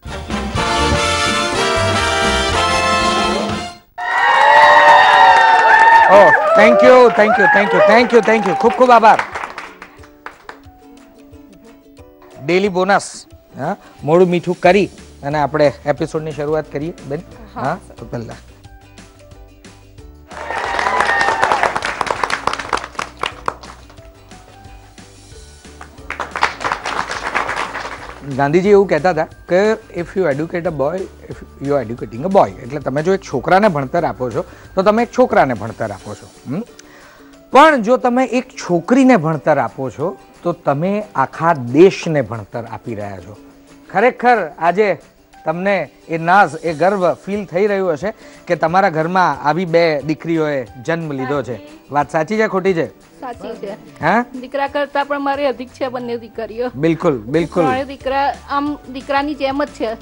Oh, thank you, thank you, thank you, thank you, thank you. ખૂબ ખૂબ આભાર. Daily bonus મોડું મીઠું કરી અને આપણે એપિસોડની શરૂઆત કરીએ બેન. હા તો પહેલા ગાંધીજી એવું કહેતા હતા કે if you educate a boy, if you are educating a boy, એટલે તમે જો એક છોકરાને ભણતર આપો છો તો તમે એક છોકરાને ભણતર આપો છો. પણ જો તમે એક છોકરીને ભણતર આપો છો તો તમે આખા દેશને ભણતર આપી રહ્યા છો. ખરેખર આજે તમને એ નાઝ, એ ગર્વ ફીલ થઈ રહ્યું હશે કે તમારા ઘરમાં આવી બે દીકરીઓએ જન્મ લીધો છે. વાત સાચી છે ખોટી છે? સાચી છે. હા, દીકરા કરતા પણ મારે અધિક છે બંને દીકરીઓ. બિલકુલ બિલકુલ. દીકરા આમ દીકરાની જેમ જ છે.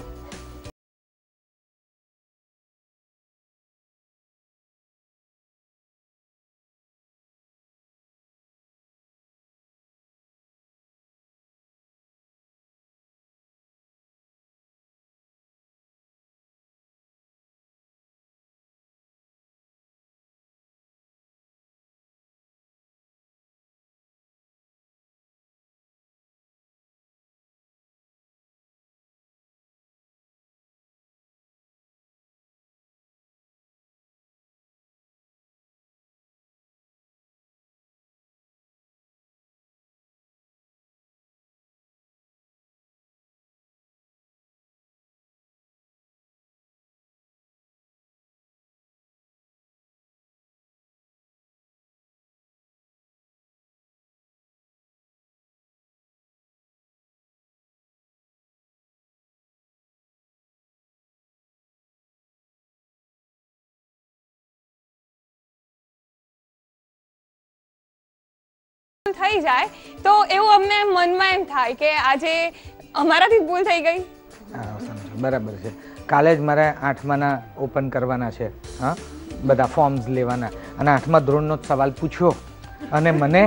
થઈ જાય તો એવું અમને મનમાં એમ થાય કે આજે અમારાથી ભૂલ થઈ ગઈ. બરાબર છે. કાલે જ મારે 8માના ઓપન કરવાના છે. હા, બધા ફોર્મ્સ લેવાના અને 8મા ધોરણનો જ સવાલ પૂછ્યો અને મને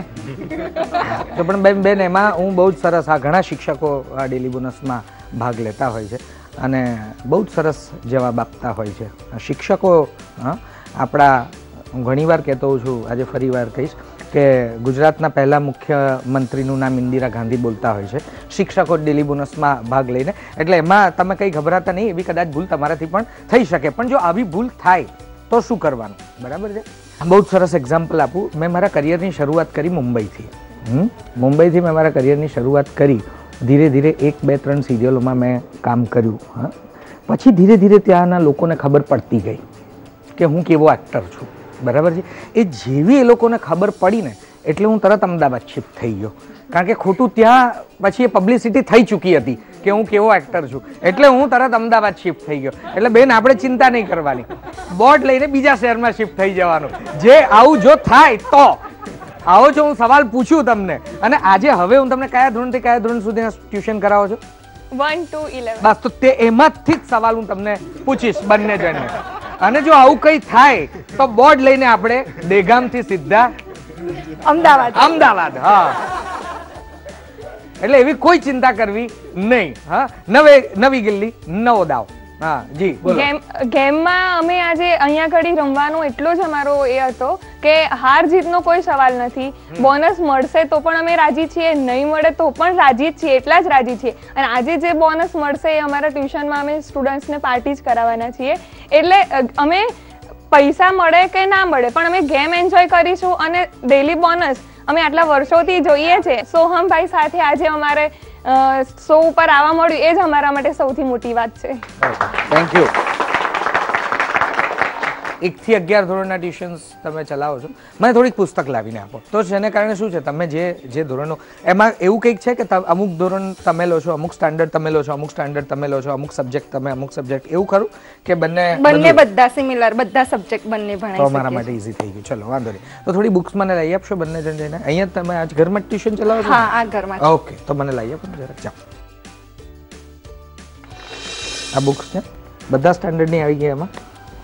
તો પણ બેન એમાં હું બહુ જ સરસ, આ ઘણા શિક્ષકો આ ડેલી બોનસમાં ભાગ લેતા હોય છે અને બહુ જ સરસ જવાબ આપતા હોય છે શિક્ષકો. હા, આપણા હું ઘણીવાર કહેતો હોઉં છું, આજે ફરી વાર કહીશ કે ગુજરાતના પહેલા મુખ્યમંત્રીનું નામ ઇન્દિરા ગાંધી બોલતા હોય છે શિક્ષકો ડેલી બોનસમાં ભાગ લઈને. એટલે એમાં તમે કંઈ ગભરાતા નહીં, એવી કદાચ ભૂલ તમારાથી પણ થઈ શકે. પણ જો આવી ભૂલ થાય તો શું કરવાનું? બરાબર છે. બહુ જ સરસ એક્ઝામ્પલ આપું. મેં મારા કરિયરની શરૂઆત કરી મુંબઈથી. મુંબઈથી મેં મારા કરિયરની શરૂઆત કરી. ધીરે ધીરે 1, 2, 3 સિરિયલોમાં મેં કામ કર્યું. હા, પછી ધીરે ધીરે ત્યાંના લોકોને ખબર પડતી ગઈ કે હું કેવો એક્ટર છું. બરાબર છે. એ જેવી એ લોકોને ખબર પડી ને એટલે હું તરત અમદાવાદ શિફ્ટ થઈ ગયો. કારણ કે ખોટું ત્યાં પછી એ પબ્લિસિટી થઈ ચૂકી હતી કે હું કેવો એક્ટર છું. એટલે હું તરત અમદાવાદ શિફ્ટ થઈ ગયો. એટલે બેન આપણે ચિંતા નહીં કરવાની, બોર્ડ લઈને બીજા શહેરમાં શિફ્ટ થઈ જવાનું. જે આવું જો થાય તો આવો છો, હું સવાલ પૂછું તમને. અને આજે હવે હું તમને કયા ધોરણથી કયા ધોરણ સુધીના ટ્યુશન કરાવો છો? 1 to 11. બસ, તો તે એમાંથી જ સવાલ હું તમને પૂછીશ બંને જણને. અને જો આવું કંઈ થાય તો બોર્ડ લઈને આપણે દેગામથી સીધા અમદાવાદ. હા, એટલે એવી કોઈ ચિંતા કરવી નહીં. હા, નવી ગિલ્લી નવો દાવ. હા જી બોલો. ગેમમાં અમે આજે અહીંયા ઘડી રમવાનો એટલો જ અમારો એ હતો કે હાર જીતનો કોઈ સવાલ નથી. બોનસ મળશે તો પણ અમે રાજી છીએ, નહીં મળે તો પણ રાજી જ છીએ, એટલા જ રાજી છીએ. અને આજે જે બોનસ મળશે એ અમારા ટ્યુશનમાં અમે સ્ટુડન્ટ્સને પાર્ટી જ કરાવવાના છીએ. એટલે અમે પૈસા મળે કે ના મળે પણ અમે ગેમ એન્જોય કરીશું. અને ડેલી બોનસ અમે આટલા વર્ષોથી જોઈએ છે. સોહમભાઈ સાથે આજે અમારે શો ઉપર આવવા મળ્યું એ જ અમારા માટે સૌથી મોટી વાત છે. Thank you. 1 થી 11 ધોરણના ટ્યુશન્સ તમે ચલાવો છો. મને થોડીક પુસ્તક લાવીને આપો તો જેને કારણે શું છે, તમે જે ધોરણો એમાં એવું કંઈક છે કે અમુક ધોરણ તમે લો છો, અમુક સ્ટાન્ડર્ડ તમે લો છો, અમુક સ્ટાન્ડર્ડ તમે લો છો, અમુક સબ્જેક્ટ તમે, અમુક સબ્જેક્ટ, એવું ખરું કે બંને બધા સિમિલર, બધા સબ્જેક્ટ બંને ભણાઈ તો અમારા માટે ઈઝી થઈ ગયું. ચલો વાંધો નહીં. તો થોડી બુક્સ મને લઈ આપશો બંને જણ જઈને? અહીંયા તમે આજ ઘરમાં ટ્યુશન ચલાવો છો? હા, આ ઘરમાં. ઓકે, તો મને લઈ આપો જરાક. જાઓ, આ બુક્સ છે બધા સ્ટાન્ડર્ડની આવી ગઈ એમાં.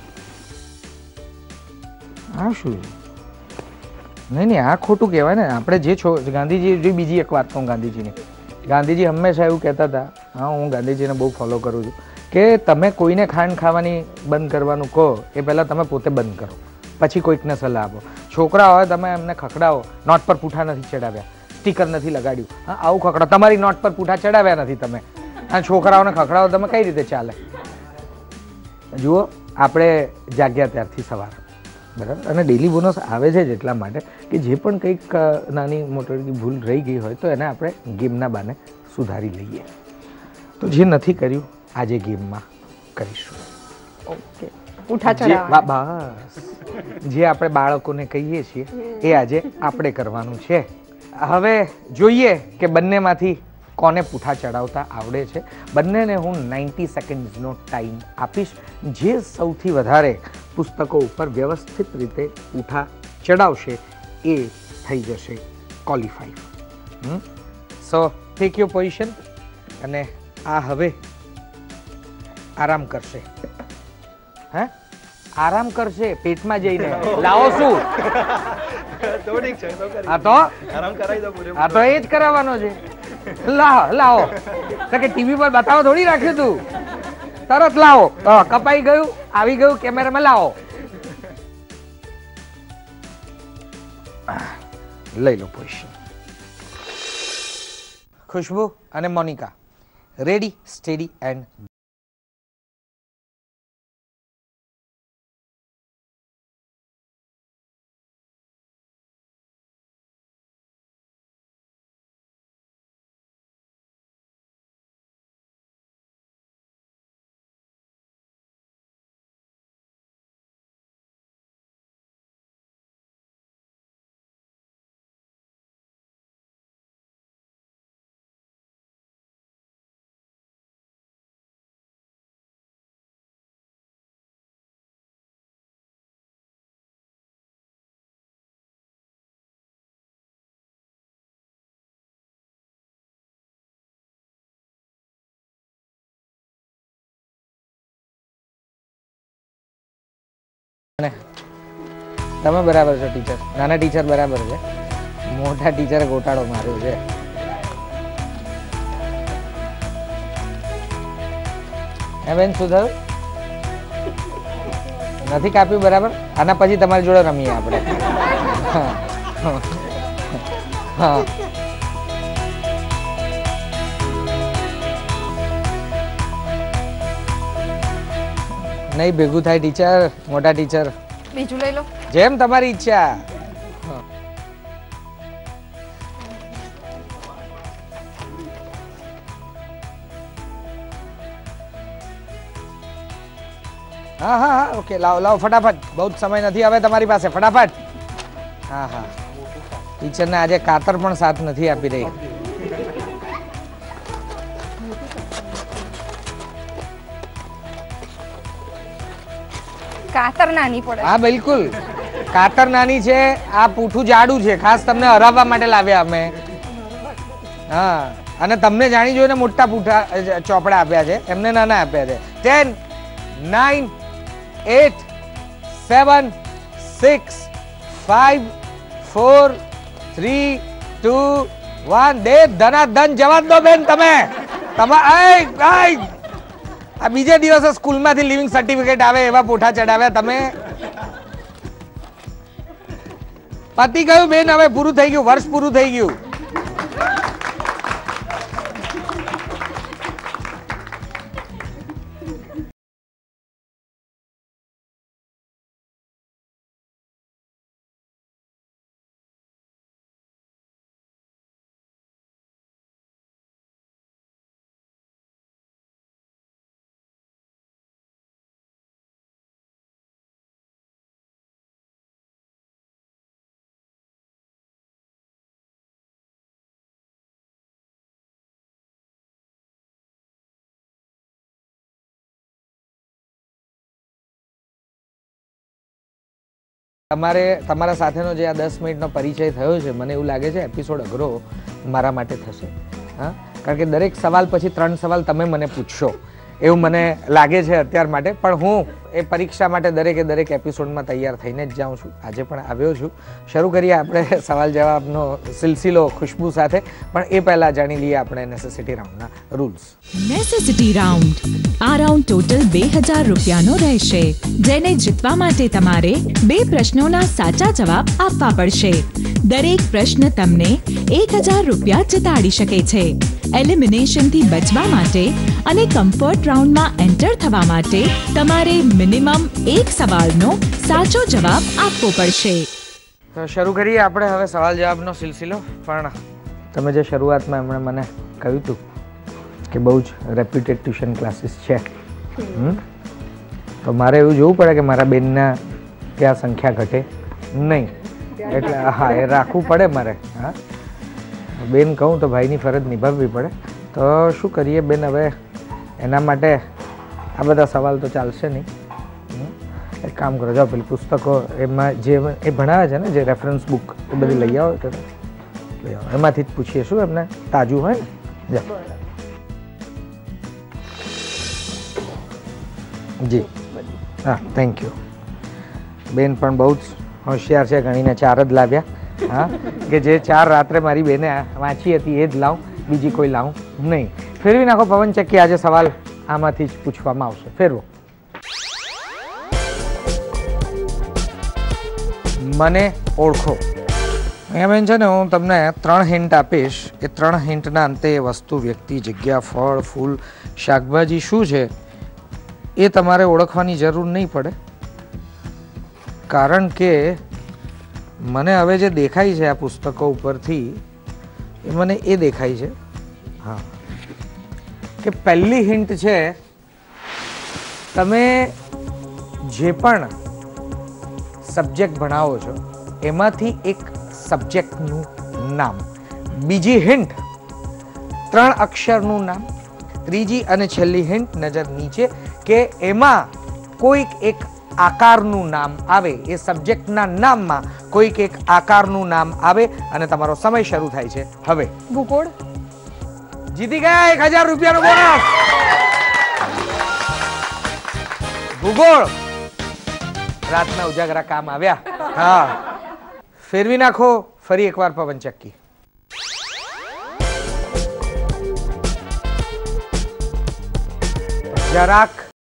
આ શું? નહીં આ ખોટું કહેવાય ને. આપણે જે ગાંધીજી, બીજી એક વાત કહું ગાંધીજીની. ગાંધીજી હંમેશા એવું કહેતા હતા હા, હું ગાંધીજીને બહુ ફોલો કરું છું કે તમે કોઈને ખાંડ ખાવાની બંધ કરવાનું કહો એ પહેલાં તમે પોતે બંધ કરો, પછી કોઈકને સલાહ આપો. છોકરા હોય તમે એમને ખખડાવો, નોટ પર પૂઠા નથી ચડાવ્યા, સ્ટીકર નથી લગાડ્યું, હા આવું ખખડાવો, તમારી નોટ પર પૂઠા ચડાવ્યા નથી તમે, આ છોકરાઓને ખખડાવો તમે, કઈ રીતે ચાલે? જુઓ, આપણે જાગ્યા ત્યારથી સવાર, બરાબર, અને ડેલી બોનસ આવે છે જ એટલા માટે કે જે પણ કંઈક નાની મોટી ભૂલ રહી ગઈ હોય તો એને આપણે ગેમના બાને સુધારી લઈએ. તો જે નથી કર્યું આજે ગેમમાં કરીશું. ઓકે, ઉઠા ચડાવવા. બસ, જે આપણે બાળકોને કહીએ છીએ એ આજે આપણે કરવાનું છે. હવે જોઈએ કે બંનેમાંથી કોને પૂઠા ચડાવતા આવડે છે. બંનેને હું 90 સેકન્ડ્સનો ટાઈમ આપીશ. જે સૌથી વધારે પુસ્તકો ઉપર વ્યવસ્થિત રીતે પૂઠા ચડાવશે એ થઈ જશે qualified. So take your position. અને આ હવે આરામ કરશે. હે, આરામ કરશે પેટમાં જઈને. લાવો શું? આ તો એ જ કરાવવાનો છે. લાવો કે ટીવી પર બતાવો થોડી રાખ્યું તું, તરત લાવો. કપાઈ ગયું, આવી ગયું, કેમેરામાં લાવો. લઈ લો પોઝિશન. ખુશ્બુ અને મોનિકા, રેડી, સ્ટેડી એન્ડ તમે બરાબર છો ટીચર. નાના ટીચર બરાબર છે, મોટા ટીચરે ગોટાળો માર્યો છે. હે બેન, શું થયું? નથી કાપ્યું બરાબર? આના પછી તમારી જોડે રમીએ આપણે. હા, નહીં ભેગું થાય ટીચર, મોટા ટીચર. બીજું લઈ લો, જેમ તમારી ઈચ્છા. હા હા હા, ઓકે, લાવો લાવો ફટાફટ. બહુ સમય નથી હવે તમારી પાસે, ફટાફટ. હા હા, ટીચરને આજે કાતર પણ સાથ નથી આપી રહી. કાતર નાની પડે. હા બિલકુલ, કાતર નાની છે, આ પૂઠું જાડું છે. ખાસ તમને હરાવવા માટે લાવ્યા અમે. હા, અને તમને જાણી જોઈને મોટા પૂઠા ચોપડા આપ્યા છે, એમને નાના આપ્યા છે. 10 9 8 7 6 5 4 3 2 1. દે ધનાધન જવા દો બેન. તમે આ બીજે દિવસે સ્કૂલમાંથી લિવિંગ સર્ટિફિકેટ આવે એવા પોઠા ચડાવ્યા તમે. પતી ગયું બેન, હવે પૂરું થઈ ગયું, વર્ષ પૂરું થઈ ગયું. તમારે તમારા સાથેનો જે આ 10 મિનિટનો પરિચય થયો છે, મને એવું લાગે છે એપિસોડ અઘરો મારા માટે થશે. હા, કારણ કે દરેક સવાલ પછી 3 સવાલ તમે મને પૂછશો એવું મને લાગે છે અત્યાર માટે. પણ હું એ પરીક્ષા માટે દરેક એપિસોડમાં તૈયાર થઈને જ જાઉં છું. આજે પણ આવ્યો છું. શરૂ કરીએ આપણે સવાલ જવાબનો સિલસિલો ખુશ્બુ સાથે. પણ એ પહેલાં જાણી લઈએ આપણે નેસેસિટી રાઉન્ડના રૂલ્સ. Necessity round. આ રાઉન્ડ ટોટલ 2000 રૂપિયાનો રહેશે, જેને જીતવા માટે તમારે 2 પ્રશ્નોના સાચા જવાબ આપવા પડશે. દરેક પ્રશ્ન તમને 1000 રૂપિયા જીતાડી શકે છે. એલિમિનેશનથી બચવા માટે અને કમ્ફર્ટ રાઉન્ડમાં એન્ટર થવા માટે તમારે મિનિમમ 1 સવાલનો સાચો જવાબ આપવો પડશે. તો શરૂ કરીએ આપણે હવે સવાલ જવાબનો સિલસિલો. પણ તમે જે શરૂઆતમાં એમણે મને કહ્યું હતું કે બહુ જ રેપ્યુટેડ ટ્યુશન ક્લાસીસ છે, તો મારે એવું જોવું પડે કે મારા બેનના ત્યાં સંખ્યા ઘટે નહીં. એટલે હા, એ રાખવું પડે મારે. હા, બેન કહું તો ભાઈની ફરજ નિભાવવી પડે. તો શું કરીએ બેન, હવે એના માટે આ બધા સવાલ તો ચાલશે નહીં. એક કામ કરો, જાઓ પેલી પુસ્તકો એમાં જે એ ભણાવે છે ને, જે રેફરન્સ બુક એ બધી લઈ આવો. તો લઈ આવો, એમાંથી જ પૂછીએ. શું એમને તાજું હોય ને. જા જી. હા, થેન્ક યુ. બેન પણ બહુ જ હોશિયાર છે, ગણીને 4 જ લાવ્યા. હા, કે જે 4 રાત્રે મારી બેને વાંચી હતી એ જ લાવું, બીજી કોઈ લાવું નહીં. ફેરવી નાખો પવન ચક્કી. આજે સવાલ આમાંથી જ પૂછવામાં આવશે. ફેરવો. મને ઓળખો. અહીંયા બેન છે ને, હું તમને 3 હિન્ટ આપીશ. એ 3 હિન્ટના અંતે એ વસ્તુ, વ્યક્તિ, જગ્યા, ફળ, ફૂલ, શાકભાજી શું છે એ તમારે ઓળખવાની જરૂર નહીં પડે. કારણ કે મને હવે જે દેખાય છે આ પુસ્તકો ઉપરથી, એ મને એ દેખાય છે, હા, કે પહેલી હિન્ટ છે, તમે જે પણ સબ્જેક્ટ ભણાવો છો એમાંથી એક સબ્જેક્ટનું નામ. બીજી હિન્ટ 3 અક્ષરનું નામ. ત્રીજી અને છેલ્લી હિન્ટ, નજર નીચે, કે એમાં કોઈક એક આકારનું નામ આવે. એ સબ્જેક્ટના નામમાં કોઈક એક આકારનું નામ આવે. અને તમારો સમય શરૂ થાય છે હવે. ભૂગોળ. જીતી ગયા 1000 રૂપિયાનો બોનસ. ભૂગોળ. રાતના ઉજાગરા કામ આવ્યા. હા, ફેરવી નાખો ફરી એકવાર પવન ચક્કી. જરાક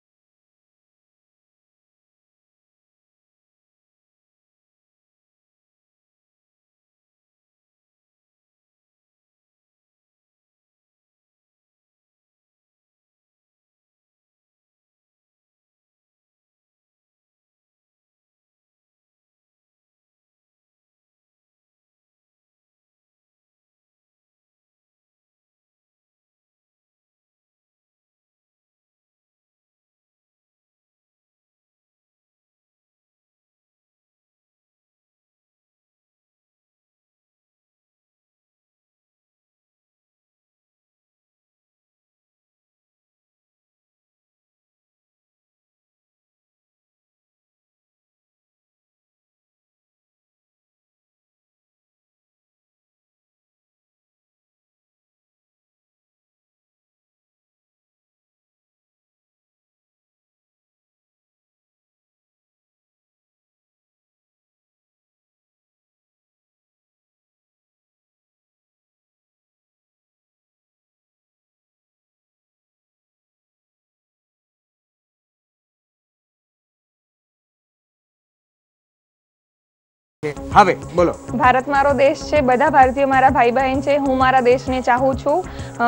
હવે બોલો. ભારત મારો દેશ છે, બધા ભારતીયો મારા ભાઈ બહેન છે, હું મારા દેશને ચાહું છું.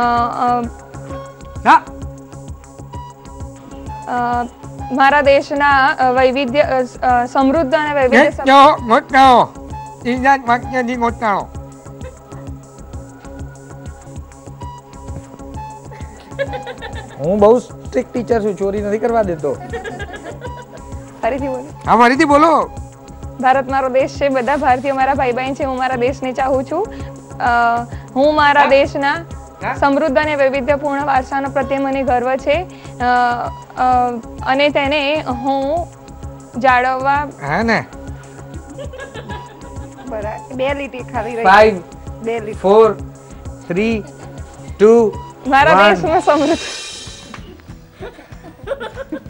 હા, મારા દેશના વૈવિધ્ય, સમૃદ્ધ અને વૈવિધ્ય. હું બહુ સ્ટ્રિક્ટ ટીચર છું, ચોરી નથી કરવા દેતો. ફરીથી બોલો. હા, ફરીથી બોલો. ભારત મારો દેશ છે, બધા ભારતીયો મારા ભાઈ બહેન છે, હું મારા દેશને ચાહું છું. હું મારા દેશના સમૃદ્ધ અને વૈવિધ્યપૂર્ણ વારસાનો પ્રત્યે મને ગર્વ છે અને તેને હું જાળવવા. હા ને, બરાબર. 2 લીટી ખાલી રહી. 5 2 લીટી. 4 3 2 મારા દેશમાં સમૃદ્ધ.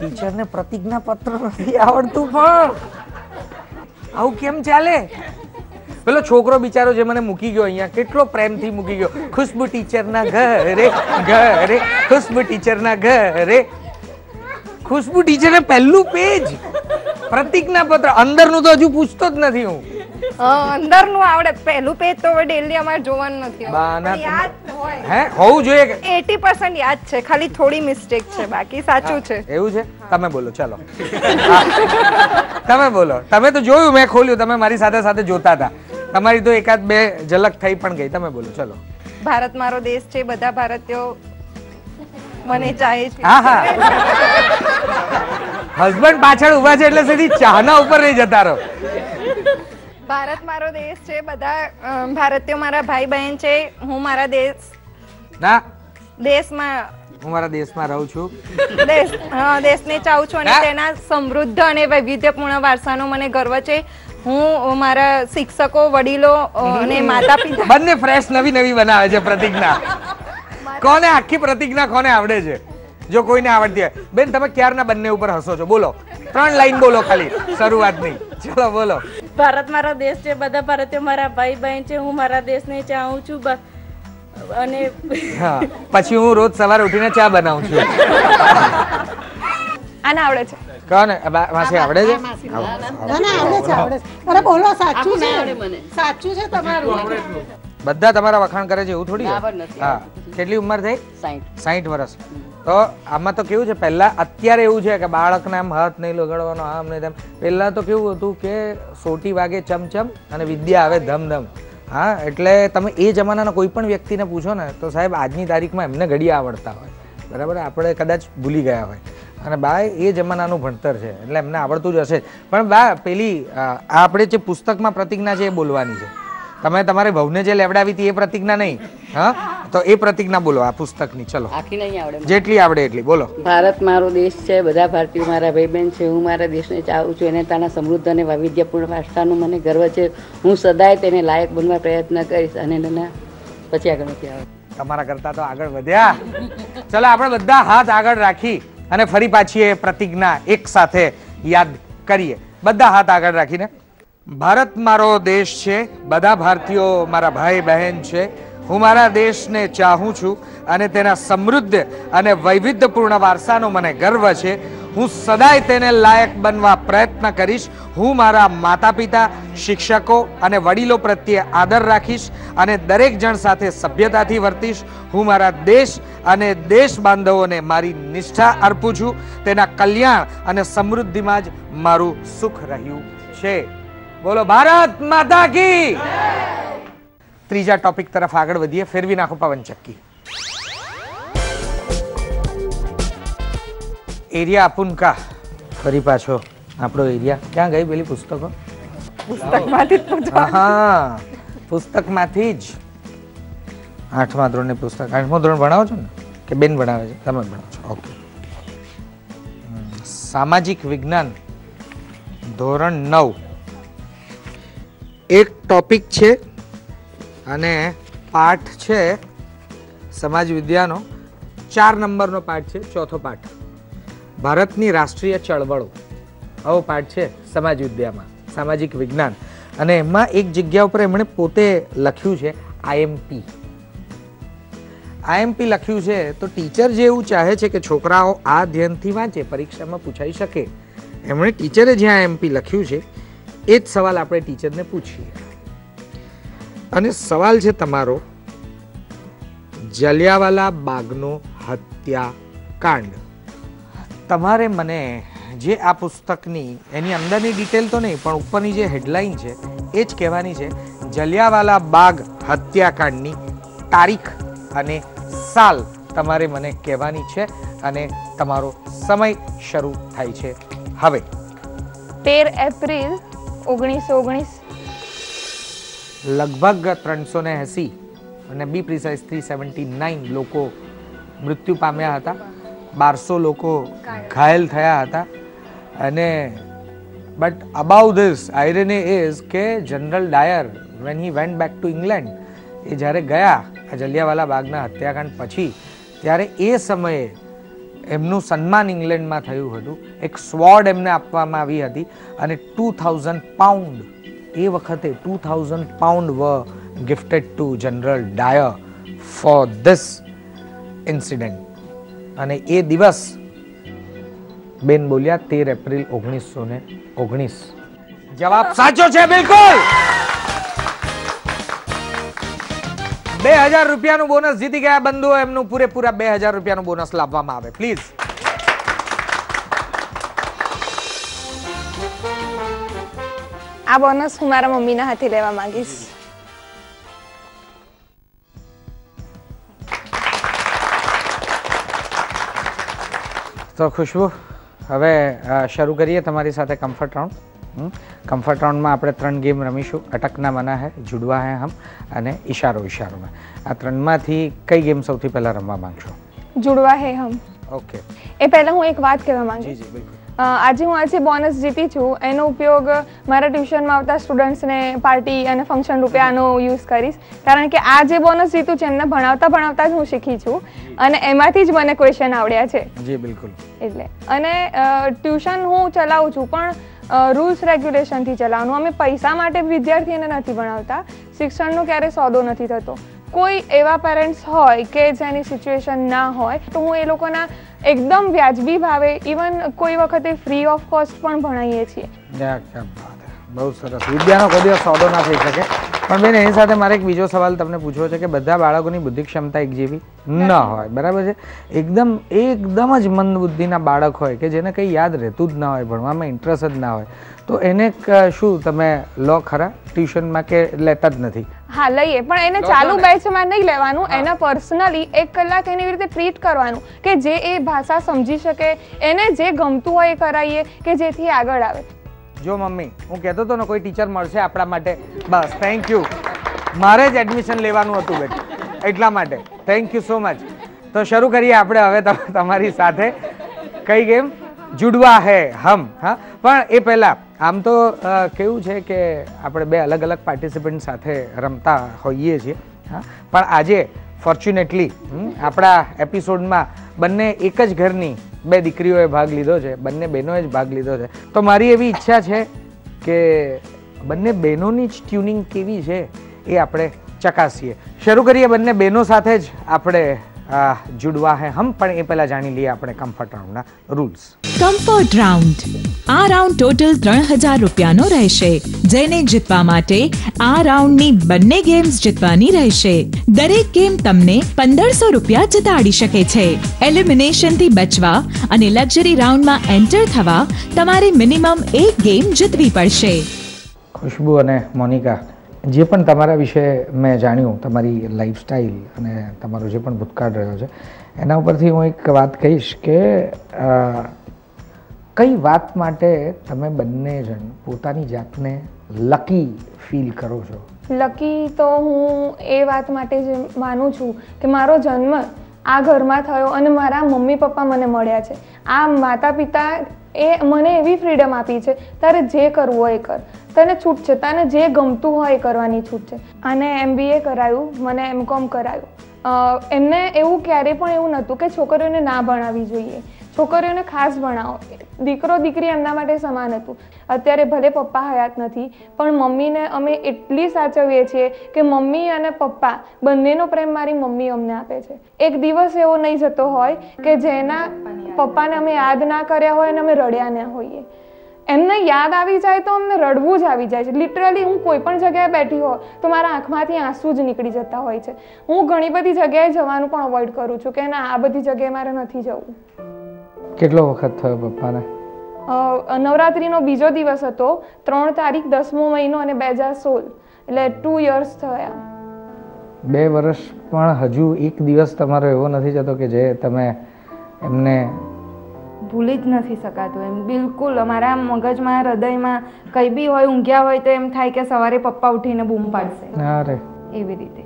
ટીચરને પ્રતિજ્ઞા પત્ર નથી આવડતું પણ આવું કેમ ચાલે? પેલો છોકરો બિચારો જે મને મૂકી ગયો અહીંયા, કેટલો પ્રેમથી મૂકી ગયો, ખુશ્બુ ટીચરના ઘરે ઘરે, ખુશ્બુ ટીચરના ઘરે. ખુશ્બુ ટીચરને પહેલું પેજ પ્રતિજ્ઞા પત્ર, અંદરનું તો હજુ પૂછતો જ નથી હું. અંદરનું આવડે, પહેલું પેજ તો હવે ડેલી અમારે જોવાનું નથી. બાના પણ યાદ હોય. હે હોવું જોઈએ કે 80% યાદ છે, ખાલી થોડી મિસ્ટેક છે, બાકી સાચું છે. એવું છે? તમે બોલો, ચાલો તમે બોલો. તમે તો જોયું, મેં ખોલ્યું, તમે મારી સાથે સાથે જોતા હતા. તમારી તો એકાદ બે ઝલક થઈ પણ ગઈ. તમે બોલો, ચલો. ભારત મારો દેશ છે, બધા ભારતીયો મને ચાહે છે. હા હા, હસબન્ડ પાછળ ઉભા છે એટલે સીધી ચાહના ઉપર નહીં જતા રહો. ભારત મારો દેશ છે, બધા ભારતીયો મારા ભાઈ બહેન છે. હું મારા ના દેશમાં હું મારા દેશમાં રહું છું. દેશને ચાહું છું અને તેના સમૃદ્ધ અને વૈવિધ્યપૂર્ણ વારસાનો મને ગર્વ છે. હું મારા શિક્ષકો, વડીલો અને માતા પિતા બંને ફ્રેશ નવી નવી બનાવે છે પ્રતિજ્ઞા. કોને આખી પ્રતિજ્ઞા કોને આવડે છે? જો કોઈને આવડતી હોય, બેન તમે ક્યારના બંને ઉપર હસો છો? બોલો, 3 લાઈન બોલો ખાલી, શરૂઆત નહીં. ચલો બોલો. ભારત મારો દેશ છે, બધા ભારતીયો મારા ભાઈ બહેન છે. હું મારા દેશને ચાહું છું અને હા, પછી હું રોજ સવારે ઉઠીને ચા બનાવું છું. આને આવડે છે. કોને માસી આવડે છે? અરે બોલો, સાચું છે, સાચું છે તમારું. બધા તમારા વખાણ કરે છે એવું થોડી? હા. કેટલી ઉંમર થઈ? 60 વર્ષ. તો આમાં તો કેવું છે, પહેલા અત્યારે એવું છે કે બાળકને આમ હાથ નહીં લગાડવાનો, આમ નહીં તેમ. પહેલા તો કેવું હતું કે સોટી વાગે ચમચમ અને વિદ્યા આવે ધમધમ. હા, એટલે તમે એ જમાનાના કોઈ પણ વ્યક્તિને પૂછો ને તો સાહેબ આજની તારીખમાં એમને ઘડિયા આવડતા હોય, બરાબર, આપણે કદાચ ભૂલી ગયા હોય. અને બા એ જમાનાનું ભણતર છે એટલે એમને આવડતું જ હશે. પણ બા પેલી આપણે જે પુસ્તકમાં પ્રતિજ્ઞા છે એ બોલવાની છે. તમે તમારી વહુને જે લેવડાવી હતી એ પ્રતિજ્ઞા નહીં, હા, તો એ પ્રતિજ્ઞા બોલો આ પુસ્તકની. ચલો, આખી નહીં આવડે, જેટલી આવડે એટલી બોલો. ભારત મારો દેશ છે, બધા ભારતીયો મારા ભાઈ બહેન છે. હું મારા દેશને ચાહું છું અને તેના સમૃદ્ધ અને વૈવિધ્યપૂર્ણ વારસાનો મને ગર્વ છે. હું સદાય તેને લાયક બનવા પ્રયત્ન કરીશ અને પછી આગળ નથી આવે. તમારા કરતા તો આગળ વધ્યા. ચલો, આપણે બધા હાથ આગળ રાખી અને ફરી પાછી એ પ્રતિજ્ઞા એક સાથે યાદ કરીએ. બધા હાથ આગળ રાખીને. ભારત મારો દેશ છે, બધા ભારતીયો મારા ભાઈ બહેન છે. હું મારા દેશને ચાહું છું અને તેના સમૃદ્ધ અને વૈવિધ્યપૂર્ણ વારસાનો મને ગર્વ છે. હું સદાય તેને લાયક બનવા પ્રયત્ન કરીશ. હું મારા માતા પિતા, શિક્ષકો અને વડીલો પ્રત્યે આદર રાખીશ અને દરેક જણ સાથે સભ્યતાથી વર્તીશ. હું મારા દેશ અને દેશ બાંધવોને મારી નિષ્ઠા અર્પું છું. તેના કલ્યાણ અને સમૃદ્ધિમાં જ મારું સુખ રહ્યું છે. બોલો ભારત માતા કી. ત્રીજા ટોપિક તરફ આગળ વધીએ. ફેરવી નાખો પવનચક્કી. એરિયા અપુનકા. ફરી પાછો આપણો એરિયા. ક્યાં ગઈ પેલી પુસ્તકો? હા, પુસ્તકમાંથી જ. 8મા ધોરણની પુસ્તક. 8મું ધોરણ ભણાવો છો ને કે બેન ભણાવે છે? તમે ભણાવો છો. ઓકે. સામાજિક વિજ્ઞાન ધોરણ 9. એક ટોપિક છે અને પાઠ છે સમાજ વિદ્યાનો. 4 નંબરનો પાઠ છે, ચોથો પાઠ. ભારતની રાષ્ટ્રીય ચળવળો. આવો પાઠ છે સમાજ વિદ્યામાં, સામાજિક વિજ્ઞાન. અને એમાં એક જગ્યા ઉપર એમણે પોતે લખ્યું છે આઈએમપી. આઈએમપી લખ્યું છે તો ટીચર જે એવું ચાહે છે કે છોકરાઓ આ ધ્યાનથી વાંચે, પરીક્ષામાં પૂછાઈ શકે. એમણે ટીચરે જ્યાં આઈએમપી લખ્યું છે એ જ સવાલ આપણે ટીચરને પૂછીએ. અને સવાલ છે તમારો, જલિયાવાલા બાગનો હત્યાકાંડ. તમારે મને જે આ પુસ્તકની એની અંદરની ડિટેલ તો નહીં પણ ઉપરની જે હેડલાઇન છે એ જ કહેવાની છે. જલિયાવાલા બાગ હત્યાકાંડની તારીખ અને સાલ તમારે મને કહેવાની છે અને તમારો સમય શરૂ થાય છે હવે. 13 એપ્રિલ 1919. લગભગ 380 અને બી પ્રિસાઇઝ 379 લોકો મૃત્યુ પામ્યા હતા. 1200 લોકો ઘાયલ થયા હતા. અને but about this irony is કે general Dyer when he went back to England, એ જ્યારે ગયા આ જલિયાવાલા બાગના હત્યાકાંડ પછી, ત્યારે એ સમયે એમનું સન્માન ઇંગ્લેન્ડમાં થયું હતું. એક સ્વોર્ડ એમને આપવામાં આવી હતી અને 2000 પાઉન્ડ એ વખતે 2000 pound were gifted to General Dyer for this incident. અને એ દિવસ બેન બોલ્યા 13 એપ્રિલ 1919. જવાબ સાચો છે બિલકુલ. 2000 રૂપિયાનું બોનસ જીતી ગયા બંધુઓ. એમનું પૂરેપૂરા 2000 રૂપિયાનું બોનસ લાવવામાં આવે પ્લીઝ. આ બોનસ હું મારા મમ્મીના હાથે લેવા માંગીશ. તો ખુશ્બુ, હવે શરૂ કરીએ તમારી સાથે કમ્ફર્ટ રાઉન્ડ. કમ્ફર્ટ રાઉન્ડમાં આપણે 3 ગેમ રમીશું. અટકના મના હે, જુડવા હે હમ અને ઇશારો ઇશારોમાં. આ 3માંથી કઈ ગેમ સૌથી પહેલા રમવા માંગશો? જુડવા હે હમ. ઓકે, એ પહેલા હું એક વાત કહેવા માંગુ. જી જી બિલકુલ. આજે હું આજે બોનસ જીતી છું, એનો ઉપયોગ મારા ટ્યુશનમાં આવતા સ્ટુડન્ટ્સને પાર્ટી અને ફંક્શન રૂપે આનો યુઝ કરીશ. કારણ કે આ જે બોનસ જીતું છે એમને ભણાવતા ભણાવતા જ હું શીખી છું અને એમાંથી જ મને ક્વેશ્ચન આવડ્યા છે. જી બિલકુલ. એટલે અને ટ્યુશન હું ચલાવું છું પણ રૂલ્સ રેગ્યુલેશનથી ચલાવવાનું. અમે પૈસા માટે વિદ્યાર્થીઓને નથી ભણાવતા. શિક્ષણનો ક્યારેય સોદો નથી થતો. કોઈ એવા પેરેન્ટ્સ હોય કે જેની સિચ્યુએશન ના હોય તો હું એ લોકોના એકદમ વ્યાજબી ભાવે ઇવન કોઈ વખતે ફ્રી ઓફ કોસ્ટ પણ ભણાવીએ છીએ. બહુ સરસ. વિદ્યાનો કોઈ દિવસ સોદો ના થઈ શકે. પણ બેન એની સાથે મારે એક બીજો સવાલ તમને પૂછવો છે કે બધા બાળકોની બુદ્ધિ ક્ષમતા એક જેવી ન હોય, બરાબર છે? એકદમ જ મંદ બુદ્ધિના બાળક હોય કે જેને કંઈ યાદ રહેતું જ ના હોય, ભણવામાં ઇન્ટરેસ્ટ જ ના હોય, તો એને શું તમે લો ખરા ટ્યુશનમાં કે લેતા જ નથી? હા લઈએ, પણ એને ચાલુ બેચમાં નહીં લેવાનું. એને પર્સનલી 1 કલાક એની રીતે ટ્રીટ કરવાનું કે જે એ ભાષા સમજી શકે, એને જે ગમતું હોય એ કરાવીએ કે જેથી આગળ આવે. જો મમ્મી, હું કહેતો હતો ને કોઈ ટીચર મળશે આપણા માટે, બસ થેન્ક યુ. મારે જ એડમિશન લેવાનું હતું બેટા, એટલા માટે થેન્ક યુ સો મચ. તો શરૂ કરીએ આપણે હવે તમારી સાથે. કઈ ગેમ? જુડવા હે હમ. હા, પણ એ પહેલા આમ તો કેવું છે કે આપણે 2 અલગ અલગ પાર્ટિસિપન્ટ સાથે રમતા હોઈએ છીએ. હા, પણ આજે ફોર્ચ્યુનેટલી આપણા એપિસોડમાં બંને એક જ ઘરની 2 દીકરીઓએ ભાગ લીધો છે, બંને બહેનોએ જ ભાગ લીધો છે. તો મારી એવી ઈચ્છા છે કે બંને બહેનોની જ ટ્યુનિંગ કેવી છે એ આપણે ચકાસીએ. શરૂ કરીએ બંને બહેનો સાથે જ આપણે જુડવા હે હમ. પણ એ પહેલા જાણી લઈએ આપણે કમ્ફર્ટ રાઉન્ડના રૂલ્સ. Comfort round. આ રાઉન્ડ ટોટલ 3000 રૂપિયાનો રહેશે, જેને જીતવા માટે આ રાઉન્ડની બંને ગેમ્સ જીતવાની રહેશે. દરેક ગેમ તમને 1500 રૂપિયા જીતાડી શકે છે. એલિમિનેશનથી બચવા અને લક્ઝરી રાઉન્ડમાં એન્ટર થવા તમારે મિનિમમ 1 ગેમ જીતવી પડશે. ખુશ્બુ અને મોનિકા, જે પણ તમારા વિશે મેં જાણ્યું, તમારી લાઈફસ્ટાઈલ અને તમારો જે પણ ભૂતકાળ રહ્યો છે, એના ઉપરથી હું એક વાત કહીશ કે કઈ વાત માટે તમે બંને જણ પોતાની જાતને લકી ફીલ કરો છો? લકી તો હું એ વાત માટે જ માનું છું કે મારો જન્મ આ ઘરમાં થયો અને મારા મમ્મી પપ્પા મને મળ્યા છે. આ માતા પિતા એ મને એવી ફ્રીડમ આપી છે, તારે જે કરવું હોય એ કર, તને છૂટ છે, તને જે ગમતું હોય એ કરવાની છૂટ છે. અને MBA કરાયું, મને MCOM કરાયું. એમને એવું ક્યારેય પણ એવું નહોતું કે છોકરીઓને ના ભણાવવી જોઈએ, છોકરીઓને ખાસ ભણાવો. દીકરો દીકરી એમના માટે સમાન હતું. અત્યારે ભલે પપ્પા હયાત નથી, પણ મમ્મીને અમે એટલી સાચવીએ છીએ કે મમ્મી અને પપ્પા બંનેનો પ્રેમ મારી મમ્મી અમને આપે છે. એક દિવસ એવો નહીં જતો હોય કે જેના પપ્પાને અમે યાદ ના કર્યા હોય અને અમે રડ્યા ના હોઈએ. એમને યાદ આવી જાય તો અમને રડવું જ આવી જાય છે. લિટરલી હું કોઈ પણ જગ્યાએ બેઠી હોય તો મારા આંખમાંથી આંસુ જ નીકળી જતા હોય છે. હું ઘણી બધી જગ્યાએ જવાનું પણ અવોઇડ કરું છું કે ના, આ બધી જગ્યાએ મારે નથી જવું. કેટલો વખત થયો પપ્પાને? નવરાત્રીનો બીજો દિવસ હતો, 3 તારીખ 10મો મહિનો અને 2016, એટલે 2 years થયા. 2 વર્ષ પણ હજુ એક દિવસ તમારો એવો નથી જતો કે જે તમે એમને ભૂલી જ નથી શકાતું? એમ બિલકુલ અમારા મગજમાં, હૃદયમાં કંઈ બી હોય, ઊંઘ્યા હોય તો એમ થાય કે સવારે પપ્પા ઉઠીને બૂમ પાડશે, અરે એવી રીતે.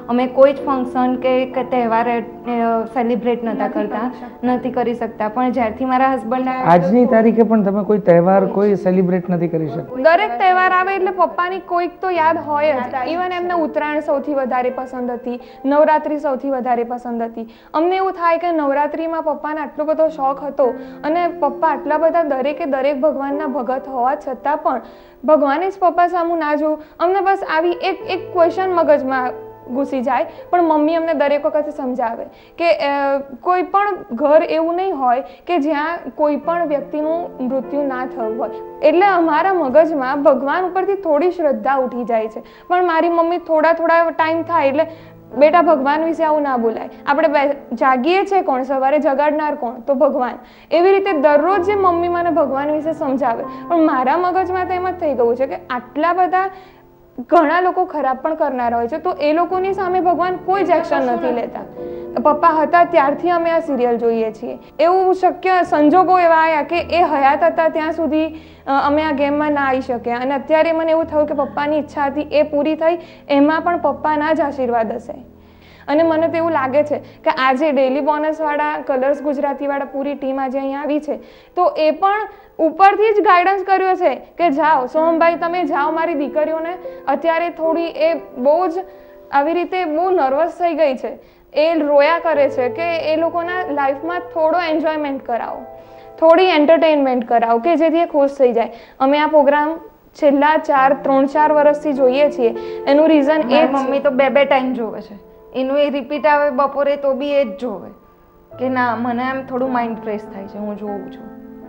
અમે કોઈ જ ફંક્શન કે તહેવાર સેલિબ્રેટ નહોતા કરતા, નથી કરી શકતા. પણ જ્યારથી મારા હસબન્ડ આજની તારીખે પણ તમે કોઈ તહેવાર કોઈ સેલિબ્રેટ નથી કરી શકતા? દરેક તહેવાર આવે એટલે પપ્પાની કોઈક તો યાદ હોય જ. ઇવન એમને ઉત્તરાયણ સૌથી વધારે પસંદ હતી, નવરાત્રી સૌથી વધારે પસંદ હતી. અમને એવું થાય કે નવરાત્રીમાં પપ્પાને આટલો બધો શોખ હતો અને પપ્પા આટલા બધા દરેક ભગવાનના ભગત હોવા છતાં પણ ભગવાને જ પપ્પા સામું ના જોવું. અમને બસ આવી એક ક્વેશ્ચન મગજમાં ઘૂસી જાય. પણ મમ્મી અમને દરેક વખતે સમજાવે કે કોઈ પણ ઘર એવું નહીં હોય કે જ્યાં કોઈ પણ વ્યક્તિનું મૃત્યુ ના થયું હોય. એટલે અમારા મગજમાં ભગવાન ઉપરથી થોડી શ્રદ્ધા ઉઠી જાય છે. પણ મારી મમ્મી થોડા ટાઈમ થાય એટલે બેટા ભગવાન વિશે આવું ના બોલાય, આપણે જાગીએ છે કોણ, સવારે જગાડનાર કોણ, તો ભગવાન. એવી રીતે દરરોજ જે મમ્મી મને ભગવાન વિશે સમજાવે. પણ મારા મગજમાં તો એમ જ થઈ ગયું છે કે આટલા બધા ઘણા લોકો ખરાબ પણ કરનારા હોય છે, તો એ લોકોની સામે ભગવાન કોઈ જ એક્શન નથી લેતા. પપ્પા હતા ત્યારથી અમે આ સિરિયલ જોઈએ છીએ. એવું શક્ય સંજોગો એવા આવ્યા કે એ હયાત હતા ત્યાં સુધી અમે આ ગેમમાં ના આવી શક્યા. અને અત્યારે મને એવું થયું કે પપ્પાની ઈચ્છા હતી એ પૂરી થઈ, એમાં પણ પપ્પાના જ આશીર્વાદ હશે. અને મને તો એવું લાગે છે કે આજે ડેલી બોનસવાળા કલર્સ ગુજરાતીવાળા પૂરી ટીમ આજે અહીંયા આવી છે, તો એ પણ ઉપરથી જ ગાઈડન્સ કર્યો છે કે જાઓ સોહમભાઈ, તમે જાઓ. મારી દીકરીઓને અત્યારે થોડી એ બહુ જ આવી રીતે બહુ નર્વસ થઈ ગઈ છે, એ રોયા કરે છે કે એ લોકોના લાઈફમાં થોડો એન્જોયમેન્ટ કરાવો, થોડી એન્ટરટેનમેન્ટ કરાવો કે જેથી એ ખુશ થઈ જાય. અમે આ પ્રોગ્રામ છેલ્લા 3-4 વર્ષથી જોઈએ છીએ. એનું રીઝન એ મમ્મી તો 2 ટાઈમ જોવે છે. એનું એ રિપીટ આવે બપોરે તો બી એ જ જોવે કે ના મને આમ થોડું માઇન્ડ ફ્રેશ થાય છે, હું જોઉં છું.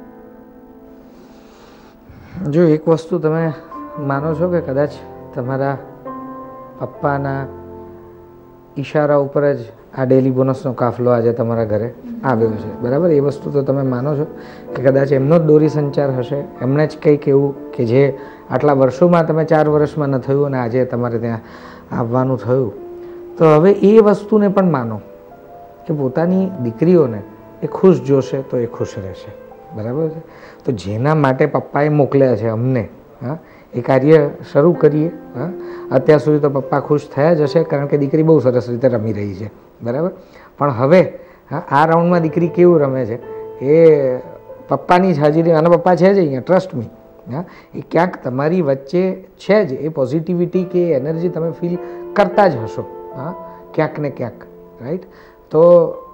જો એક વસ્તુ તમે માનો છો કે કદાચ તમારા પપ્પાના ઈશારા ઉપર જ આ ડેલી બોનસનો કાફલો આજે તમારા ઘરે આવ્યો છે, બરાબર? એ વસ્તુ તો તમે માનો છો કે કદાચ એમનો જ દોરી સંચાર હશે, એમને જ કંઈક એવું કે જે આટલા વર્ષોમાં તમે 4 વર્ષમાં ન થયું અને આજે તમારે ત્યાં આવવાનું થયું. તો હવે એ વસ્તુને પણ માનો કે પોતાની દીકરીઓને એ ખુશ જોશે તો એ ખુશ રહેશે, બરાબર છે? તો જેના માટે પપ્પાએ મોકલ્યા છે અમને, હા, એ કાર્ય શરૂ કરીએ. હા, અત્યાર સુધી તો પપ્પા ખુશ થયા જ હશે કારણ કે દીકરી બહુ સરસ રીતે રમી રહી છે, બરાબર? પણ હવે આ રાઉન્ડમાં દીકરી કેવું રમે છે એ પપ્પાની જ હાજરી, અને પપ્પા છે જ અહીંયા, ટ્રસ્ટ મી. હા, એ ક્યાંક તમારી વચ્ચે છે જ, એ પોઝિટિવિટી કે એનર્જી તમે ફીલ કરતા જ હશો, હા, ક્યાંક ને ક્યાંક, રાઈટ? તો